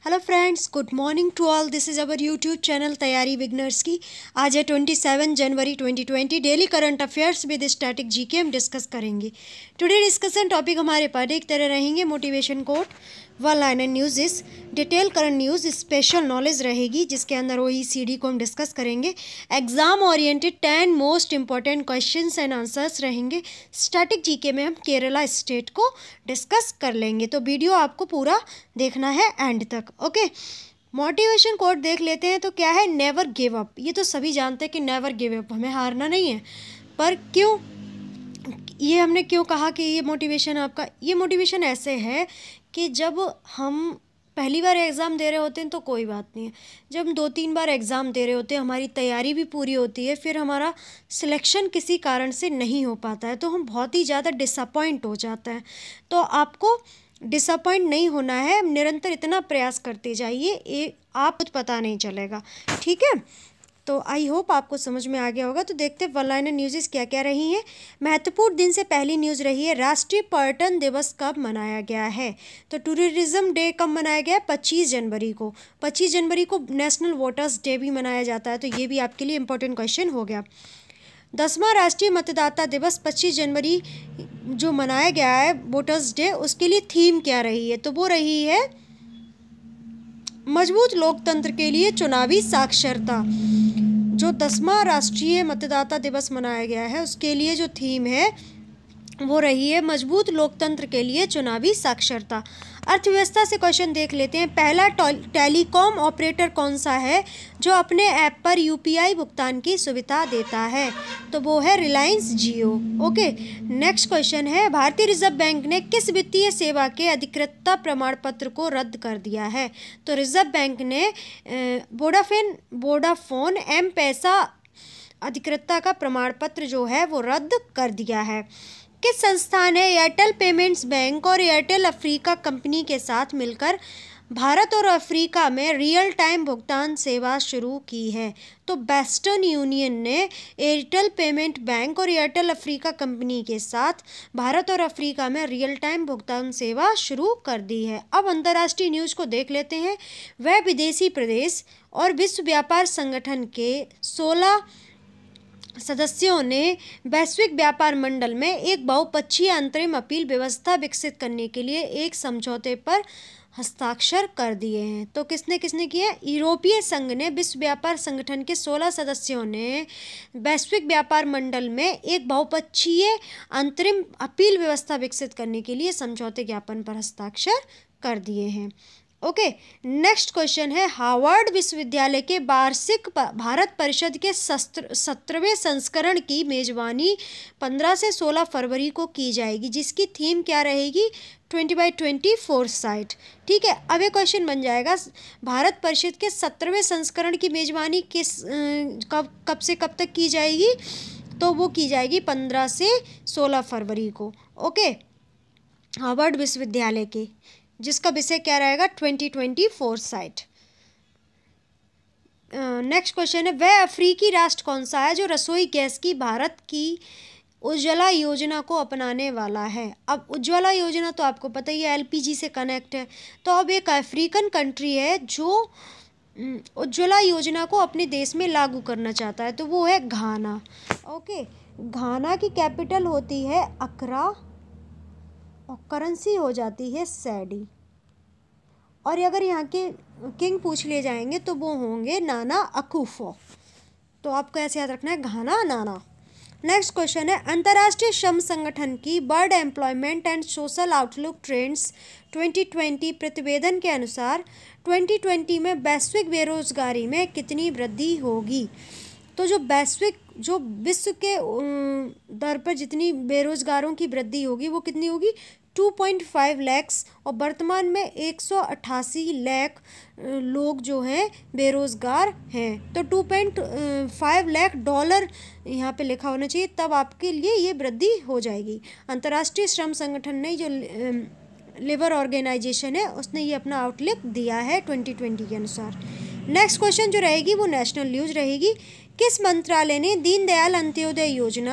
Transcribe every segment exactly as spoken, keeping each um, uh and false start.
Hello friends, good morning to all. This is our YouTube channel तैयारी beginners की। आज है सत्ताईस जनवरी twenty twenty. Daily current affairs with static GK हम डिस्कस करेंगे। टुडे डिस्कशन टॉपिक हमारे पढ़े एक तरह रहेंगे motivation quote, one liner news इस detail current news, special knowledge रहेगी जिसके अंदर ओ ई सी डी को हम डिस्कस करेंगे। Exam oriented ten most important questions and answers रहेंगे। स्टैटिक जीके में हम केरला स्टेट को डिस्कस कर लेंगे, तो वीडियो आपको पूरा देखना है एंड तक। ओके, मोटिवेशन कोट देख लेते हैं। तो क्या है? Never give up. ये तो सभी जानते हैं कि नेवर गिव अप, हमें हारना नहीं है। पर क्यों, ये हमने क्यों कहा कि ये मोटिवेशन आपका, ये मोटिवेशन ऐसे है कि जब हम पहली बार एग्ज़ाम दे रहे होते हैं तो कोई बात नहीं है। जब हम दो तीन बार एग्ज़ाम दे रहे होते हैं, हमारी तैयारी भी पूरी होती है, फिर हमारा सिलेक्शन किसी कारण से नहीं हो पाता है, तो हम बहुत ही ज़्यादा डिसअपॉइंट हो जाते हैं। तो आपको डिसअपॉइंट नहीं होना है, निरंतर इतना प्रयास करते जाइए, ये आप कुछ पता नहीं चलेगा। ठीक है, तो आई होप आपको समझ में आ गया होगा। तो देखते हैं वन लाइनर न्यूज़ क्या क्या रही हैं। महत्वपूर्ण दिन से पहली न्यूज़ रही है, राष्ट्रीय पर्यटन दिवस कब मनाया गया है? तो टूरिज्म डे कब मनाया गया है? पच्चीस जनवरी को। पच्चीस जनवरी को नेशनल वोटर्स डे भी मनाया जाता है, तो ये भी आपके लिए इंपॉर्टेंट क्वेश्चन हो गया। दसवां राष्ट्रीय मतदाता दिवस पच्चीस जनवरी जो मनाया गया है वोटर्स डे, उसके लिए थीम क्या रही है? तो वो रही है मजबूत लोकतंत्र के लिए चुनावी साक्षरता। जो दसवां राष्ट्रीय मतदाता दिवस मनाया गया है उसके लिए जो थीम है वो रही है मजबूत लोकतंत्र के लिए चुनावी साक्षरता। अर्थव्यवस्था से क्वेश्चन देख लेते हैं। पहला टेलीकॉम ऑपरेटर कौन सा है जो अपने ऐप पर यूपीआई भुगतान की सुविधा देता है? तो वो है Reliance Jio. Okay, next question है, भारतीय रिजर्व बैंक ने किस वित्तीय सेवा के अधिकृतता प्रमाण पत्र को रद्द कर दिया है? तो रिजर्व बैंक ने वोडाफोन वोडाफोन एम पैसा अधिकृतता का प्रमाण पत्र जो है वो रद्द कर दिया है। किस संस्थान ने एयरटेल पेमेंट्स बैंक और एयरटेल अफ्रीका कंपनी के साथ मिलकर भारत और अफ्रीका में रियल टाइम भुगतान सेवा शुरू की है? तो वेस्टर्न यूनियन ने एयरटेल पेमेंट बैंक और एयरटेल अफ्रीका कंपनी के साथ भारत और अफ्रीका में रियल टाइम भुगतान सेवा शुरू कर दी है। अब अंतर्राष्ट्रीय न्यूज़ को देख लेते हैं। वह विदेशी प्रदेश और विश्व व्यापार संगठन के सोलह सदस्यों ने वैश्विक व्यापार मंडल में एक बहुपक्षीय अंतरिम अपील व्यवस्था विकसित करने के लिए एक समझौते पर हस्ताक्षर कर दिए हैं। तो किसने किसने किया? यूरोपीय संघ ने विश्व व्यापार संगठन के सोलह सदस्यों ने वैश्विक व्यापार मंडल में एक बहुपक्षीय अंतरिम अपील व्यवस्था विकसित करने के लिए समझौते ज्ञापन पर हस्ताक्षर कर दिए हैं। ओके, नेक्स्ट क्वेश्चन है, हार्वर्ड विश्वविद्यालय के वार्षिक भारत परिषद के सत्रहवें संस्करण की मेजबानी पंद्रह से सोलह फरवरी को की जाएगी, जिसकी थीम क्या रहेगी? Twenty by twenty foresight. ठीक है, अब ये क्वेश्चन बन जाएगा, भारत परिषद के सत्रहवें संस्करण की मेजबानी किस कब कब से कब तक की जाएगी? तो वो की जाएगी पंद्रह से सोलह फरवरी को। ओके, हार्वर्ड विश्वविद्यालय के, जिसका विषय क्या रहेगा? Twenty twenty foresight. Next question है, वह अफ्रीकी राष्ट्र कौन सा है जो रसोई गैस की भारत की उज्ज्वला योजना को अपनाने वाला है? अब उज्ज्वला योजना तो आपको पता ही है, एलपीजी से कनेक्ट है। तो अब एक अफ्रीकन कंट्री है जो उज्ज्वला योजना को अपने देश में लागू करना चाहता है, तो वो है घाना। ओके, घाना की कैपिटल होती है अक्रा और करेंसी हो जाती है सैडी। और अगर यहाँ के किंग पूछ लिए जाएंगे तो वो होंगे नाना अकुफो। तो आपको ऐसे याद रखना है, घाना नाना। नेक्स्ट क्वेश्चन है, अंतर्राष्ट्रीय श्रम संगठन की world employment and social outlook trends twenty twenty प्रतिवेदन के अनुसार ट्वेंटी ट्वेंटी में वैश्विक बेरोजगारी में कितनी वृद्धि होगी? तो जो वैश्विक जो विश्व के दर पर जितनी बेरोजगारों की वृद्धि होगी वो कितनी होगी? Two point five lakhs. और वर्तमान में एक सौ अट्ठासी लाख लोग जो हैं बेरोज़गार हैं। तो two point five lakh dollar यहाँ पे लिखा होना चाहिए, तब आपके लिए ये वृद्धि हो जाएगी। अंतर्राष्ट्रीय श्रम संगठन ने जो लेबर ऑर्गेनाइजेशन है उसने ये अपना आउटलुक दिया है ट्वेंटी ट्वेंटी के अनुसार। नेक्स्ट क्वेश्चन जो रहेगी वो नेशनल न्यूज़ रहेगी। किस मंत्रालय ने दीनदयाल अंत्योदय योजना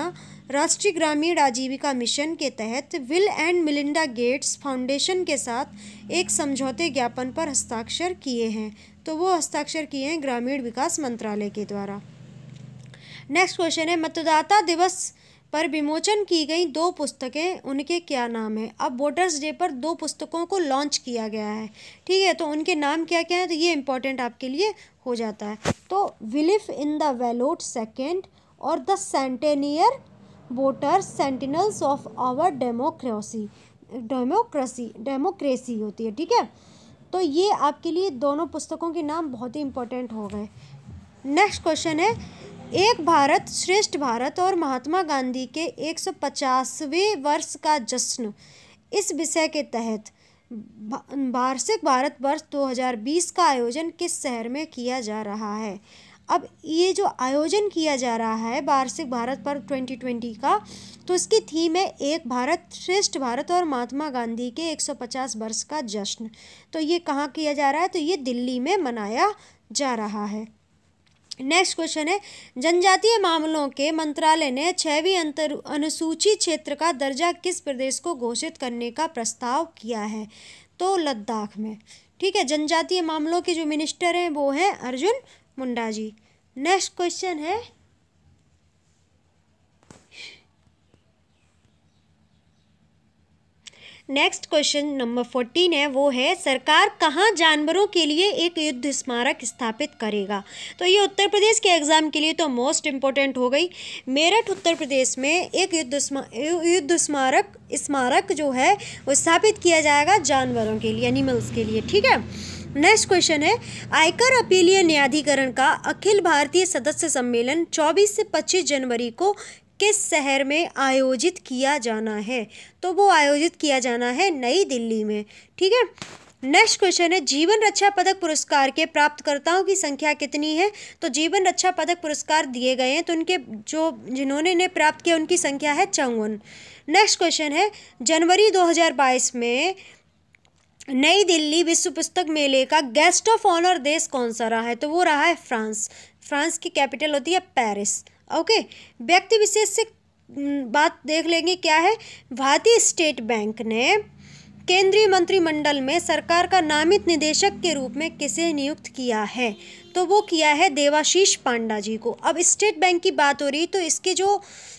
राष्ट्रीय ग्रामीण आजीविका मिशन के तहत Bill and Melinda Gates foundation के साथ एक समझौते ज्ञापन पर हस्ताक्षर किए हैं? तो वो हस्ताक्षर किए हैं ग्रामीण विकास मंत्रालय के द्वारा। नेक्स्ट क्वेश्चन है, मतदाता दिवस पर विमोचन की गई दो पुस्तकें, उनके क्या नाम है? अब वोटर्स डे पर दो पुस्तकों को लॉन्च किया गया है, ठीक है, तो उनके नाम क्या क्या है? तो ये इंपॉर्टेंट आपके लिए हो जाता है। तो belief in the ballot second और the centenarian voters sentinels of our democracy democracy democracy होती है, ठीक है। तो ये आपके लिए दोनों पुस्तकों के नाम बहुत ही इंपॉर्टेंट हो गए। नेक्स्ट क्वेश्चन है, एक भारत श्रेष्ठ भारत और महात्मा गांधी के एक सौ पचासवें वर्ष का जश्न, इस विषय के तहत वार्षिक भारत वर्ष दो हज़ार बीस का आयोजन किस शहर में किया जा रहा है? अब ये जो आयोजन किया जा रहा है वार्षिक भारत पर्व ट्वेंटी ट्वेंटी का, तो इसकी थीम है एक भारत श्रेष्ठ भारत और महात्मा गांधी के एक सौ पचास वर्ष का जश्न। तो ये कहाँ किया जा रहा है? तो ये दिल्ली में मनाया जा रहा है। नेक्स्ट क्वेश्चन है, जनजातीय मामलों के मंत्रालय ने छठवीं अंतर अनुसूची क्षेत्र का दर्जा किस प्रदेश को घोषित करने का प्रस्ताव किया है? तो लद्दाख में, ठीक है। जनजातीय मामलों के जो मिनिस्टर हैं वो हैं अर्जुन मुंडा जी। नेक्स्ट क्वेश्चन है, नेक्स्ट क्वेश्चन नंबर फोर्टीन है, वो है सरकार कहाँ जानवरों के लिए एक युद्ध स्मारक स्थापित करेगा? तो ये उत्तर प्रदेश के एग्जाम के लिए तो मोस्ट इम्पोर्टेंट हो गई। मेरठ उत्तर प्रदेश में एक युद्ध युद्ध स्मारक स्मारक जो है वो स्थापित किया जाएगा जानवरों के लिए, एनिमल्स के लिए, ठीक है। नेक्स्ट क्वेश्चन है, आयकर अपीलीय न्यायाधिकरण का अखिल भारतीय सदस्य सम्मेलन चौबीस से पच्चीस जनवरी को किस शहर में आयोजित किया जाना है? तो वो आयोजित किया जाना है नई दिल्ली में, ठीक है। नेक्स्ट क्वेश्चन है, जीवन रक्षा पदक पुरस्कार के प्राप्तकर्ताओं की संख्या कितनी है? तो जीवन रक्षा पदक पुरस्कार दिए गए हैं, तो उनके जो जिन्होंने इन्हें प्राप्त किया उनकी संख्या है चौवन। नेक्स्ट क्वेश्चन है, जनवरी दो हज़ार बाईस में नई दिल्ली विश्व पुस्तक मेले का गेस्ट ऑफ ऑनर देश कौन सा रहा है? तो वो रहा है फ्रांस। फ्रांस की कैपिटल होती है पेरिस, ओके। व्यक्ति विशेष से बात देख लेंगे, क्या है? भारतीय स्टेट बैंक ने केंद्रीय मंत्रिमंडल में सरकार का नामित निदेशक के रूप में किसे नियुक्त किया है? तो वो किया है देवाशीष पांडा जी को। अब स्टेट बैंक की बात हो रही तो इसके जो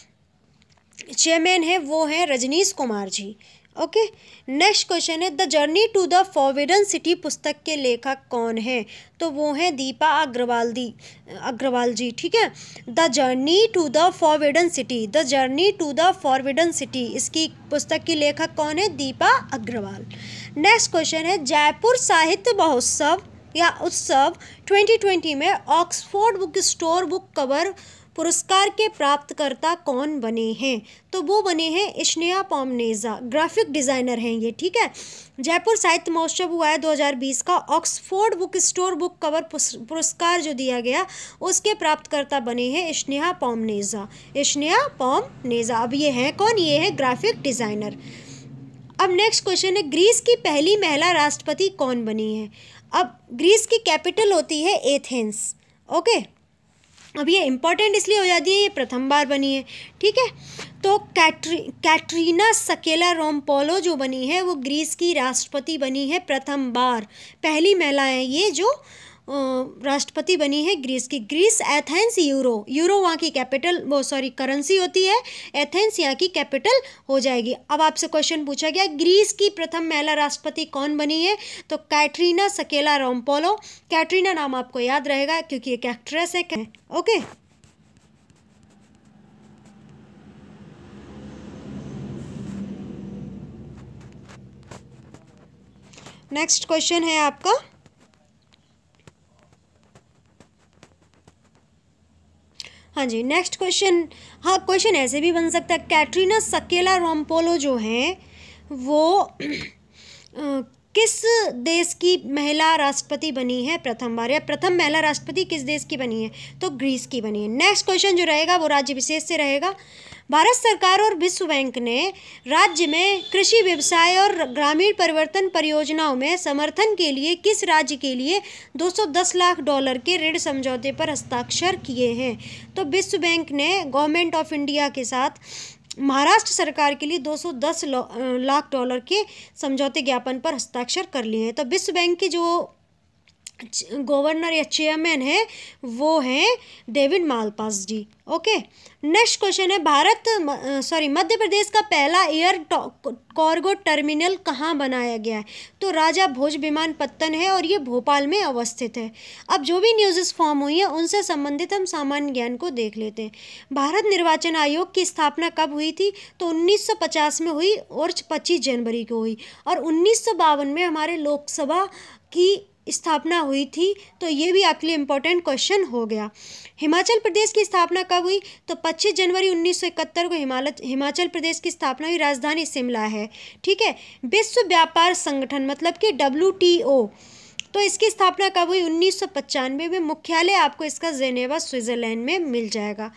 चेयरमैन है वो है Rajnish Kumar ji, okay. Next question है, the journey to the forbidden city पुस्तक के लेखक कौन है? तो वो हैं दीपा अग्रवाल दी अग्रवाल जी, ठीक है। The journey to the forbidden city the journey to the forbidden city इसकी पुस्तक की लेखक कौन है? दीपा अग्रवाल। नेक्स्ट क्वेश्चन है, जयपुर साहित्य महोत्सव या उत्सव ट्वेंटी ट्वेंटी में Oxford book store book cover पुरस्कार के प्राप्तकर्ता कौन बने हैं? तो वो बने हैं स्नेहा पोमनेजा, ग्राफिक डिज़ाइनर हैं ये, ठीक है। जयपुर साहित्य महोत्सव हुआ है दो हज़ार बीस का, Oxford book store book cover पुरस्कार जो दिया गया उसके प्राप्तकर्ता बने हैं स्नेहा पोमनेजा स्नेहा पोमनेजा। अब ये हैं कौन? ये है ग्राफिक डिज़ाइनर। अब नेक्स्ट क्वेश्चन है, ग्रीस की पहली महिला राष्ट्रपति कौन बनी है? अब ग्रीस की कैपिटल होती है एथेंस, ओके। अब ये इम्पॉर्टेंट इसलिए हो जाती है, ये प्रथम बार बनी है, ठीक है। तो कैट्री कैटरीना सकेलारोपोलो जो बनी है वो ग्रीस की राष्ट्रपति बनी है प्रथम बार, पहली महिला है ये जो राष्ट्रपति बनी है ग्रीस की। ग्रीस एथेंस यूरो यूरो वहाँ की कैपिटल वो सॉरी करेंसी होती है, एथेंस यहाँ की कैपिटल हो जाएगी। अब आपसे क्वेश्चन पूछा गया ग्रीस की प्रथम महिला राष्ट्रपति कौन बनी है? तो कैटरीना सकेलारोपोलो। कैटरीना नाम आपको याद रहेगा क्योंकि एक एक्ट्रेस है, ओके। नेक्स्ट क्वेश्चन है आपका, हाँ जी नेक्स्ट क्वेश्चन, हाँ क्वेश्चन ऐसे भी बन सकता है, कैटरीना सकेलारोपोलो जो हैं वो आ, किस देश की महिला राष्ट्रपति बनी है प्रथम बार, या प्रथम महिला राष्ट्रपति किस देश की बनी है? तो ग्रीस की बनी है। नेक्स्ट क्वेश्चन जो रहेगा वो राज्य विशेष से रहेगा। भारत सरकार और विश्व बैंक ने राज्य में कृषि व्यवसाय और ग्रामीण परिवर्तन परियोजनाओं में समर्थन के लिए किस राज्य के लिए दो सौ दस लाख डॉलर के ऋण समझौते पर हस्ताक्षर किए हैं? तो विश्व बैंक ने गवर्नमेंट ऑफ इंडिया के साथ महाराष्ट्र सरकार के लिए दो सौ दस लाख डॉलर के समझौते ज्ञापन पर हस्ताक्षर कर लिए हैं। तो विश्व बैंक के जो गवर्नर या चेयरमैन है वो हैं David Malpass ji. Okay, next question है, भारत सॉरी मध्य प्रदेश का पहला एयर कार्गो टर्मिनल कहाँ बनाया गया है? तो राजा भोज विमानपत्तन है और ये भोपाल में अवस्थित है। अब जो भी न्यूज़ फॉर्म हुई है उनसे संबंधित हम सामान्य ज्ञान को देख लेते हैं। भारत निर्वाचन आयोग की स्थापना कब हुई थी? तो उन्नीस सौ पचास में हुई और पच्चीस जनवरी को हुई, और उन्नीस सौ बावन में हमारे लोकसभा की स्थापना हुई थी। तो ये भी आपके लिए इम्पोर्टेंट क्वेश्चन हो गया। हिमाचल प्रदेश की स्थापना कब हुई? तो पच्चीस जनवरी उन्नीस सौ इकहत्तर को हिमालय हिमाचल प्रदेश की स्थापना हुई। राजधानी शिमला है। ठीक है। विश्व व्यापार संगठन मतलब कि डब्ल्यू टी ओ, तो इसकी स्थापना कब हुई? उन्नीस सौ पचानवे में। मुख्यालय आपको इसका जेनेवा स्विट्जरलैंड में मिल जाएगा।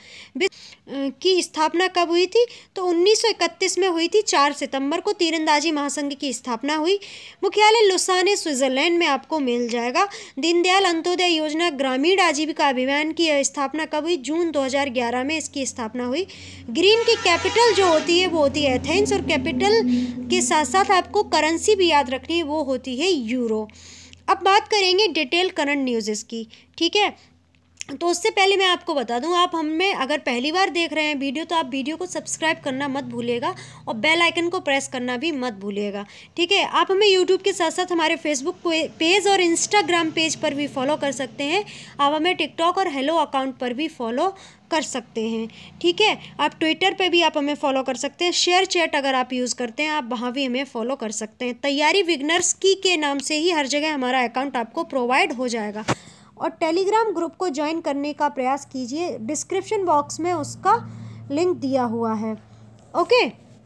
की स्थापना कब हुई थी? तो उन्नीस सौ इकतीस में हुई थी। चार सितंबर को तीरंदाजी महासंघ की स्थापना हुई। मुख्यालय लुसाने स्विट्जरलैंड में आपको मिल जाएगा। दीनदयाल अंत्योदय योजना ग्रामीण आजीविका अभियान की स्थापना कब हुई? जून दो हज़ार ग्यारह में इसकी स्थापना हुई। ग्रीन की कैपिटल जो होती है वो होती है एथेंस, और कैपिटल के साथ साथ आपको करेंसी भी याद रखनी है, वो होती है यूरो। अब बात करेंगे डिटेल करंट न्यूज़ की। ठीक है, तो उससे पहले मैं आपको बता दूं, आप हमें अगर पहली बार देख रहे हैं वीडियो तो आप वीडियो को सब्सक्राइब करना मत भूलिएगा और बेल आइकन को प्रेस करना भी मत भूलिएगा। ठीक है, आप हमें यूट्यूब के साथ साथ हमारे फेसबुक पेज और इंस्टाग्राम पेज पर भी फॉलो कर सकते हैं। आप हमें टिकटॉक और हेलो अकाउंट पर भी फॉलो कर सकते हैं। ठीक है, आप ट्विटर पे भी आप हमें फॉलो कर सकते हैं। शेयर चैट अगर आप यूज़ करते हैं आप वहाँ भी हमें फॉलो कर सकते हैं। तैयारी विघ्नर्स की के नाम से ही हर जगह हमारा अकाउंट आपको प्रोवाइड हो जाएगा। और टेलीग्राम ग्रुप को ज्वाइन करने का प्रयास कीजिए, डिस्क्रिप्शन बॉक्स में उसका लिंक दिया हुआ है। ओके,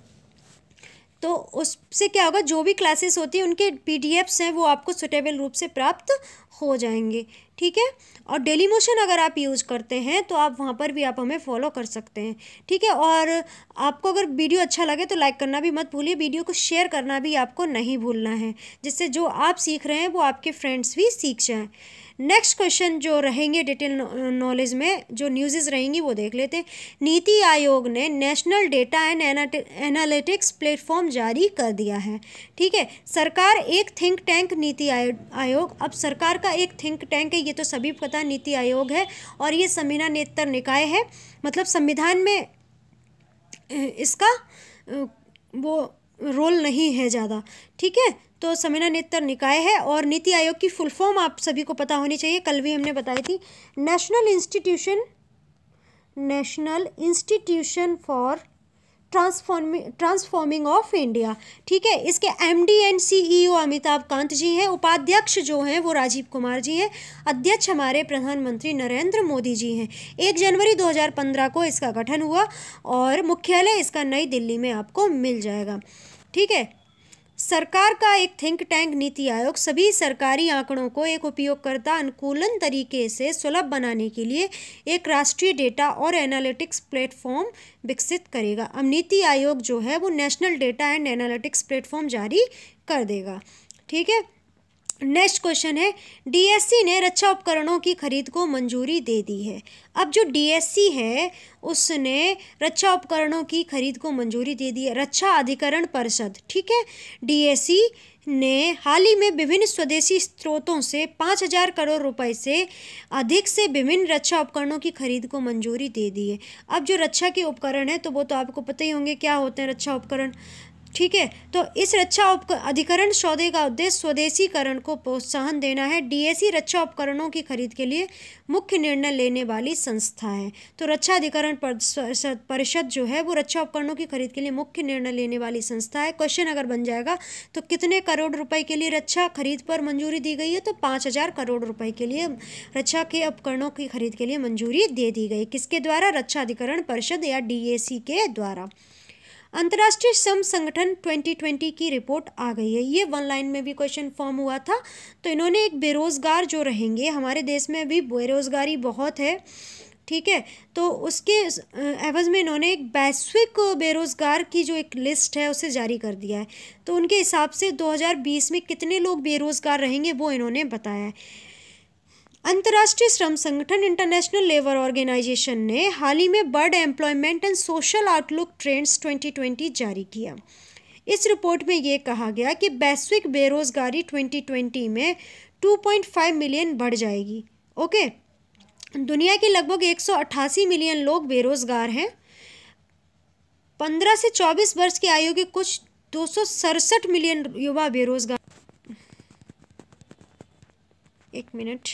तो उससे क्या होगा, जो भी क्लासेस होती हैं उनके पीडीएफ्स हैं वो आपको सुटेबल रूप से प्राप्त हो जाएंगे। ठीक है, और डेली मोशन अगर आप यूज़ करते हैं तो आप वहाँ पर भी आप हमें फॉलो कर सकते हैं। ठीक है, और आपको अगर वीडियो अच्छा लगे तो लाइक करना भी मत भूलिए, वीडियो को शेयर करना भी आपको नहीं भूलना है, जिससे जो आप सीख रहे हैं वो आपके फ्रेंड्स भी सीख जाएँ। नेक्स्ट क्वेश्चन जो रहेंगे डिटेल नॉलेज में जो न्यूज़ रहेंगी वो देख लेते हैं। नीति आयोग ने national data and analytics platform जारी कर दिया है। ठीक है, सरकार एक थिंक टैंक नीति आयोग, अब सरकार का एक थिंक टैंक है, ये तो सभी पता है, नीति आयोग है, और ये संविधानेतर निकाय है, मतलब संविधान में इसका वो रोल नहीं है ज़्यादा। ठीक है, तो संविधानेतर निकाय है, और नीति आयोग की फुल फॉर्म आप सभी को पता होनी चाहिए, कल भी हमने बताई थी, national institution national institution for transforming transforming of India. ठीक है, इसके MD and CEO Amitabh Kant ji हैं, उपाध्यक्ष जो हैं वो राजीव कुमार जी हैं, अध्यक्ष हमारे प्रधानमंत्री नरेंद्र मोदी जी हैं। एक जनवरी दो हज़ार पंद्रह को इसका गठन हुआ और मुख्यालय इसका नई दिल्ली में आपको मिल जाएगा। ठीक है, सरकार का एक थिंक टैंक नीति आयोग सभी सरकारी आंकड़ों को एक उपयोगकर्ता अनुकूलन तरीके से सुलभ बनाने के लिए एक राष्ट्रीय डेटा और एनालिटिक्स प्लेटफॉर्म विकसित करेगा। अब नीति आयोग जो है वो national data and analytics platform जारी कर देगा। ठीक है, नेक्स्ट क्वेश्चन है, डीएससी ने रक्षा उपकरणों की खरीद को मंजूरी दे दी है। अब जो डीएससी है उसने रक्षा उपकरणों की खरीद को मंजूरी दे दी है। रक्षा अधिकरण परिषद, ठीक है, डीएससी ने हाल ही में विभिन्न स्वदेशी स्रोतों से पाँच हजार करोड़ रुपए से अधिक से विभिन्न रक्षा उपकरणों की खरीद को मंजूरी दे दी है। अब जो रक्षा के उपकरण है तो वो तो आपको पता ही होंगे क्या होते हैं रक्षा उपकरण। ठीक है, तो इस रक्षा उप अधिकरण सौदे का उद्देश्य स्वदेशीकरण को प्रोत्साहन देना है। डीएससी रक्षा उपकरणों की खरीद के लिए मुख्य निर्णय लेने वाली संस्था है। तो रक्षा अधिकरण परिषद जो है वो रक्षा उपकरणों की खरीद के लिए मुख्य निर्णय लेने वाली संस्था है। क्वेश्चन अगर बन जाएगा तो कितने करोड़ रुपए के लिए रक्षा खरीद पर मंजूरी दी गई है, तो पाँच हजार करोड़ रुपए के लिए रक्षा के उपकरणों की खरीद के लिए मंजूरी दे दी गई। किसके द्वारा? रक्षा अधिकरण परिषद या डीएससी के द्वारा। अंतर्राष्ट्रीय श्रम संगठन ट्वेंटी ट्वेंटी की रिपोर्ट आ गई है। ये वन लाइन में भी क्वेश्चन फॉर्म हुआ था। तो इन्होंने एक बेरोज़गार जो रहेंगे, हमारे देश में अभी बेरोज़गारी बहुत है, ठीक है। तो उसके एवज में इन्होंने एक वैश्विक बेरोज़गार की जो एक लिस्ट है उसे जारी कर दिया है। तो उनके हिसाब से दो हज़ार बीस में कितने लोग बेरोज़गार रहेंगे वो इन्होंने बताया है। अंतर्राष्ट्रीय श्रम संगठन इंटरनेशनल लेबर ऑर्गेनाइजेशन ने हाल ही में world employment and social outlook trends twenty twenty जारी किया। इस रिपोर्ट में ये कहा गया कि वैश्विक बेरोज़गारी ट्वेंटी ट्वेंटी में टू पॉइंट फाइव मिलियन बढ़ जाएगी। ओके, दुनिया के लगभग एक सौ अट्ठासी मिलियन लोग बेरोज़गार हैं। पंद्रह से चौबीस वर्ष की आयु के कुछ दो सौ सड़सठ मिलियन युवा बेरोज़गार। एक मिनट,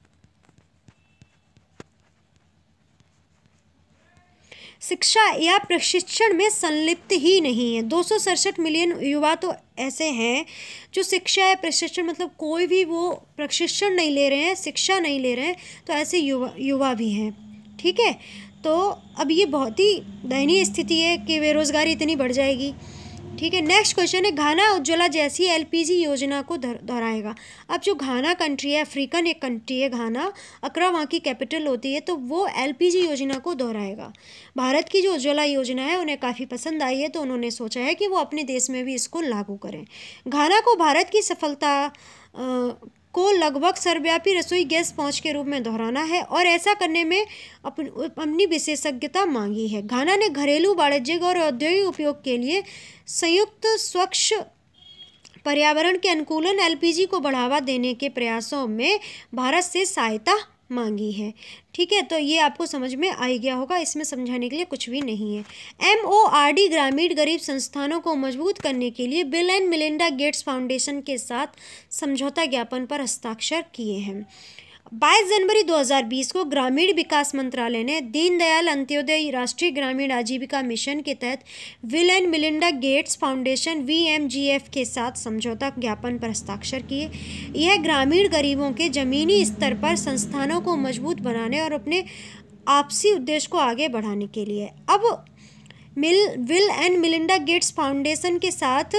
शिक्षा या प्रशिक्षण में संलिप्त ही नहीं है। दो सौ सड़सठ मिलियन युवा तो ऐसे हैं जो शिक्षा या प्रशिक्षण मतलब कोई भी वो प्रशिक्षण नहीं ले रहे हैं, शिक्षा नहीं ले रहे हैं, तो ऐसे युवा युवा भी हैं। ठीक है, तो अब ये बहुत ही दयनीय स्थिति है कि बेरोज़गारी इतनी बढ़ जाएगी। ठीक है, नेक्स्ट क्वेश्चन है, घाना उज्ज्वला जैसी एलपीजी योजना को दोहराएगा। अब जो घाना कंट्री है, अफ्रीकन एक कंट्री है घाना, अक्रा वहाँ की कैपिटल होती है, तो वो एलपीजी योजना को दोहराएगा। भारत की जो उज्ज्वला योजना है उन्हें काफ़ी पसंद आई है, तो उन्होंने सोचा है कि वो अपने देश में भी इसको लागू करें। घाना को भारत की सफलता आ, को लगभग सर्वव्यापी रसोई गैस पहुंच के रूप में दोहराना है और ऐसा करने में अपन अपनी विशेषज्ञता मांगी है। घाना ने घरेलू, वाणिज्यिक और औद्योगिक उपयोग के लिए संयुक्त स्वच्छ पर्यावरण के अनुकूलन एलपीजी को बढ़ावा देने के प्रयासों में भारत से सहायता मांगी है। ठीक है, तो ये आपको समझ में आ गया होगा, इसमें समझाने के लिए कुछ भी नहीं है। एमओआरडी ग्रामीण गरीब संस्थानों को मजबूत करने के लिए Bill and Melinda Gates foundation के साथ समझौता ज्ञापन पर हस्ताक्षर किए हैं। बाईस जनवरी दो हज़ार बीस को ग्रामीण विकास मंत्रालय ने दीनदयाल अंत्योदय राष्ट्रीय ग्रामीण आजीविका मिशन के तहत Bill and Melinda Gates Foundation B M G F के साथ समझौता ज्ञापन पर हस्ताक्षर किए। यह ग्रामीण गरीबों के ज़मीनी स्तर पर संस्थानों को मजबूत बनाने और अपने आपसी उद्देश्य को आगे बढ़ाने के लिए। अब मिल Bill and Melinda Gates foundation के साथ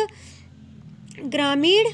ग्रामीण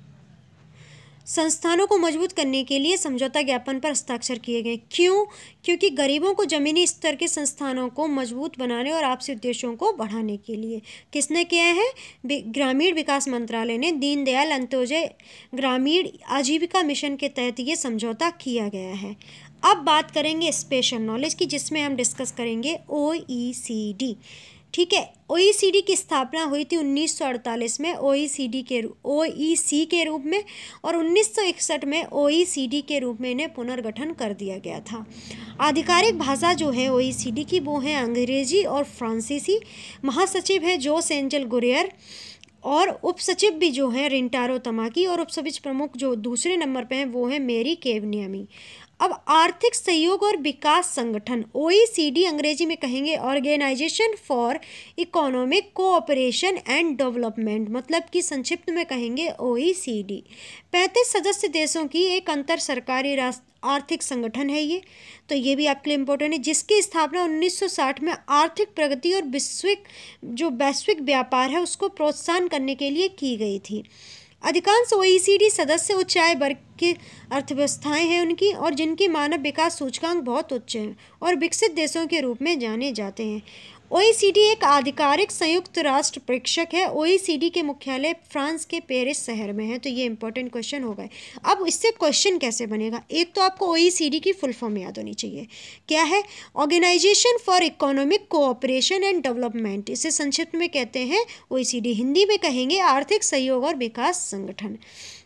संस्थानों को मजबूत करने के लिए समझौता ज्ञापन पर हस्ताक्षर किए गए। क्यों? क्योंकि गरीबों को ज़मीनी स्तर के संस्थानों को मजबूत बनाने और आपसी उद्देश्यों को बढ़ाने के लिए। किसने किया है? ग्रामीण विकास मंत्रालय ने दीनदयाल अंत्योदय ग्रामीण आजीविका मिशन के तहत ये समझौता किया गया है। अब बात करेंगे स्पेशल नॉलेज की, जिसमें हम डिस्कस करेंगे ओ ई सी डी। ठीक है, ओ ई सी डी की स्थापना हुई थी उन्नीस सौ अड़तालीस में ओ ई सी डी के ओ ई सी के रूप में, और उन्नीस सौ इकसठ में ओ ई सी डी के रूप में इन्हें पुनर्गठन कर दिया गया था। आधिकारिक भाषा जो है ओ ई सी डी की वो है अंग्रेजी और फ्रांसीसी। महासचिव है जोस एंजल गुरियर और उपसचिव भी जो है रिंटारो तमाकी, और उपसचिव प्रमुख जो दूसरे नंबर पे हैं वो है मेरी केवनियामी। अब आर्थिक सहयोग और विकास संगठन ओ ई सी डी अंग्रेजी में कहेंगे organisation for economic cooperation and development, मतलब कि संक्षिप्त में कहेंगे ओ ई सी डी। पैंतीस सदस्य देशों की एक अंतर सरकारी आर्थिक संगठन है ये, तो ये भी आपके लिए इम्पोर्टेंट है, जिसकी स्थापना उन्नीस सौ साठ में आर्थिक प्रगति और वैश्विक जो वैश्विक व्यापार है उसको प्रोत्साहन करने के लिए की गई थी। अधिकांश ओ ई सी डी सदस्य उच्च आय वर्ग की अर्थव्यवस्थाएं हैं उनकी, और जिनकी मानव विकास सूचकांक बहुत उच्च हैं और विकसित देशों के रूप में जाने जाते हैं। ओ ई सी डी एक आधिकारिक संयुक्त राष्ट्र प्रेक्षक है। ओ ई सी डी के मुख्यालय फ्रांस के पेरिस शहर में है, तो ये इंपॉर्टेंट क्वेश्चन हो गए। अब इससे क्वेश्चन कैसे बनेगा? एक तो आपको ओ ई सी डी की फुल फॉर्म याद होनी चाहिए, क्या है? Organisation for economic cooperation and development, इसे संक्षिप्त में कहते हैं ओ ई सी डी। हिंदी में कहेंगे आर्थिक सहयोग और विकास संगठन।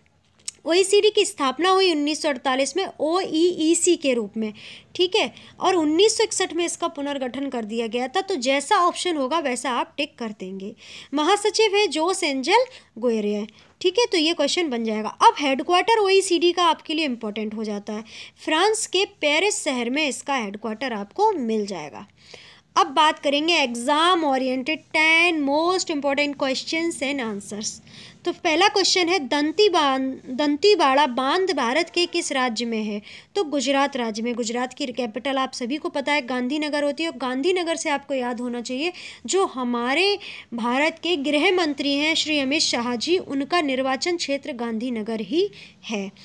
ओ ई सी डी की स्थापना हुई उन्नीस सौ अड़तालीस में ओ ई ई सी के रूप में, ठीक है, और उन्नीस सौ इकसठ में इसका पुनर्गठन कर दिया गया था। तो जैसा ऑप्शन होगा वैसा आप टिक कर देंगे। महासचिव है जोस एंजल गुएरियर, ठीक है, तो ये क्वेश्चन बन जाएगा। अब हेडक्वार्टर ओ ई सी डी का आपके लिए इंपॉर्टेंट हो जाता है, फ्रांस के पेरिस शहर में इसका हेडक्वार्टर आपको मिल जाएगा। अब बात करेंगे exam oriented ten most important questions and answers. तो पहला क्वेश्चन है दंती बांध दंतीवाड़ा बांध भारत के किस राज्य में है? तो गुजरात राज्य में। गुजरात की कैपिटल आप सभी को पता है गांधीनगर होती है, और गांधीनगर से आपको याद होना चाहिए जो हमारे भारत के गृह मंत्री हैं श्री अमित शाह जी, उनका निर्वाचन क्षेत्र गांधीनगर ही है।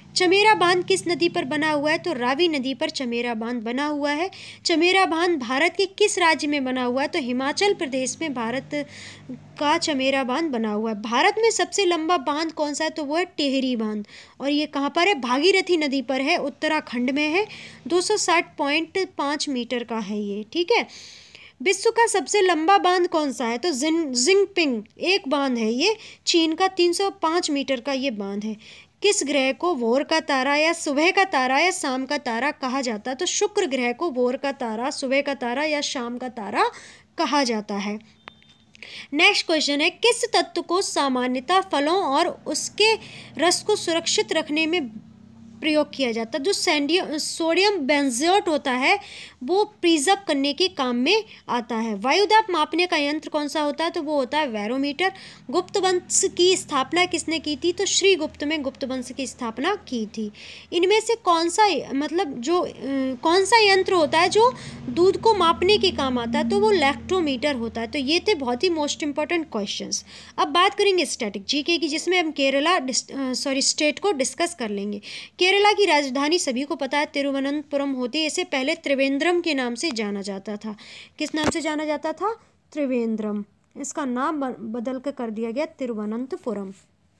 चमेरा बांध किस नदी पर बना हुआ है? तो रावी नदी पर चमेरा बांध बना हुआ है। चमेरा बांध भारत के किस राज्य में बना हुआ है? तो हिमाचल प्रदेश में भारत का चमेरा बांध बना हुआ है। भारत में सबसे लंबा बांध कौन सा है? तो वो है टिहरी बांध, और ये कहाँ पर है? भागीरथी नदी पर है, उत्तराखंड में है। दो सौ साठ पॉइंट पाँच मीटर का है ये, ठीक है। विश्व का सबसे लंबा बांध कौन सा है? तो जिन जिंगपिंग एक बांध है ये, चीन का तीन सौ पाँच मीटर का ये बांध है। किस ग्रह को भोर का तारा या सुबह का तारा या शाम का तारा कहा जाता है? तो शुक्र ग्रह को भोर का तारा, सुबह का तारा या शाम का तारा कहा जाता है। नेक्स्ट क्वेश्चन है, किस तत्व को सामान्यतः फलों और उसके रस को सुरक्षित रखने में प्रयोग किया जाता है? जो सैंडियम सोडियम बेंजोएट होता है वो प्रिजर्व करने के काम में आता है। वायुदाब मापने का यंत्र कौन सा होता है? तो वो होता है बैरोमीटर। गुप्त वंश की स्थापना किसने की थी? तो श्री गुप्त में गुप्त वंश की स्थापना की थी। इनमें से कौन सा मतलब जो अ, कौन सा यंत्र होता है जो दूध को मापने के काम आता है? तो वो लैक्टोमीटर होता है। तो ये थे बहुत ही मोस्ट इंपॉर्टेंट क्वेश्चंस। अब बात करेंगे स्टैटिक जीके की, जिसमें हम केरला सॉरी स्टेट को डिस्कस कर लेंगे। केरला की राजधानी सभी को पता है तिरुवनंतपुरम होती है। इसे पहले त्रिवेंद्रम के नाम से जाना जाता था। किस नाम से जाना जाता था? त्रिवेंद्रम। इसका नाम बदल कर कर दिया गया तिरुवनंतपुरम।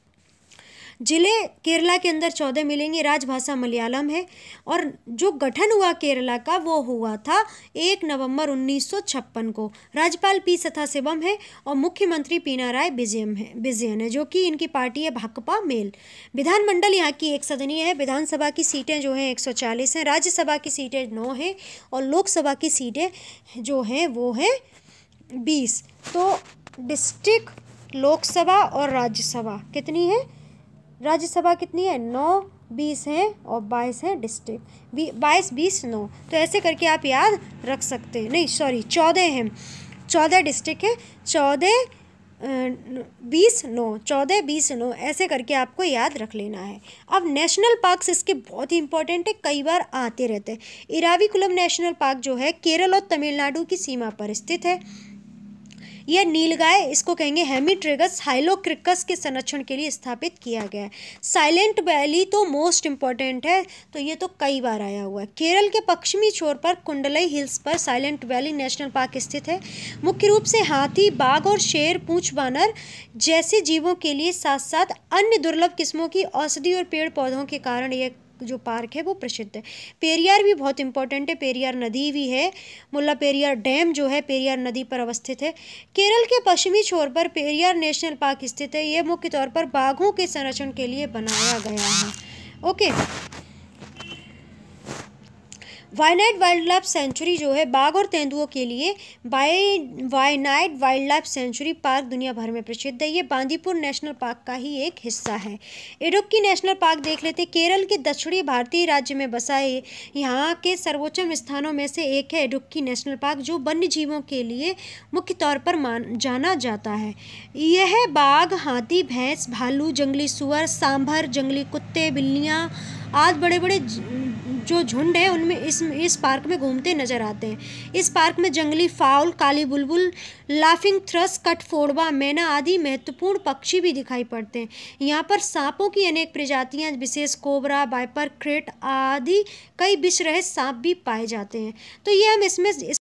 जिले केरला के अंदर चौदह मिलेंगे। राजभाषा मलयालम है, और जो गठन हुआ केरला का वो हुआ था एक नवंबर उन्नीस सौ छप्पन को। राज्यपाल पी सथाशिवम है और मुख्यमंत्री पिनाराई विजयम है विजयन है जो कि इनकी पार्टी है भाकपा मेल। विधानमंडल यहाँ की एक सदनीय है। विधानसभा की सीटें जो हैं एक सौ चालीस हैं। राज्यसभा की सीटें नौ हैं और लोकसभा की सीटें जो हैं वो हैं बीस। तो डिस्ट्रिक्ट, लोकसभा और राज्यसभा कितनी है? राज्यसभा कितनी है? नौ, बीस हैं और बाईस है डिस्ट्रिक्ट। बाईस, बीस, नौ, तो ऐसे करके आप याद रख सकते हैं। नहीं सॉरी चौदह हैं, चौदह डिस्ट्रिक्ट है। चौदह, बीस, नौ, चौदह, बीस, नौ, ऐसे करके आपको याद रख लेना है। अब नेशनल पार्क्स इसके बहुत ही इंपॉर्टेंट है, कई बार आते रहते हैं। इराविकुलम नेशनल पार्क जो है केरल और तमिलनाडु की सीमा पर स्थित है। यह नीलगाय, इसको कहेंगे हेमीट्रेगस हाइलोक्रिकस के संरक्षण के लिए स्थापित किया गया है। साइलेंट वैली तो मोस्ट इम्पॉर्टेंट है, तो ये तो कई बार आया हुआ है। केरल के पश्चिमी छोर पर कुंडलई हिल्स पर साइलेंट वैली नेशनल पार्क स्थित है। मुख्य रूप से हाथी, बाघ और शेर, पूंछ बानर जैसे जीवों के लिए साथ साथ अन्य दुर्लभ किस्मों की औषधि और पेड़ पौधों के कारण यह जो पार्क है वो प्रसिद्ध है। पेरियार भी बहुत इंपॉर्टेंट है। पेरियार नदी भी है। मुल्ला पेरियार डैम जो है पेरियार नदी पर अवस्थित है। केरल के पश्चिमी छोर पर पेरियार नेशनल पार्क स्थित है। यह मुख्य तौर पर बाघों के संरक्षण के लिए बनाया गया है। Okay, Wayanad wildlife sanctuary जो है बाघ और तेंदुओं के लिए वाई Wayanad wildlife sanctuary park दुनिया भर में प्रसिद्ध है। ये बांदीपुर नेशनल पार्क का ही एक हिस्सा है। इडुक्की नेशनल पार्क देख लेते। केरल के दक्षिणी भारतीय राज्य में बसा है। यहाँ के सर्वोच्च स्थानों में से एक है इडुक्की नेशनल पार्क, जो वन्य जीवों के लिए मुख्य तौर पर मान जाना जाता है। यह बाघ, हाथी, भैंस, भालू, जंगली सुअर, सांभर, जंगली कुत्ते, बिल्लियाँ आदि बड़े बड़े जो झुंड है उनमें इस इस पार्क में घूमते नजर आते हैं। इस पार्क में जंगली फाउल, काली बुलबुल, लाफिंग थ्रस, कठफोड़वा, मैना आदि महत्वपूर्ण पक्षी भी दिखाई पड़ते हैं। यहाँ पर सांपों की अनेक प्रजातियाँ, विशेष कोबरा, वाइपर, क्रेट आदि कई विष रहित सांप भी पाए जाते हैं। तो ये हम इसमें